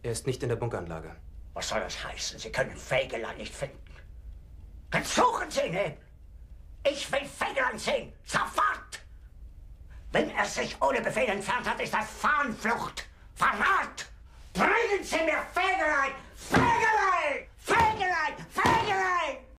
Er ist nicht in der Bunkeranlage. Was soll das heißen? Sie können Fägeland nicht finden. Dann suchen Sie ihn eben. Ich will Fägeland sehen. Sofort! Wenn er sich ohne Befehl entfernt hat, ist das Fahnenflucht. Verrat! Bringen Sie mir Fägeland!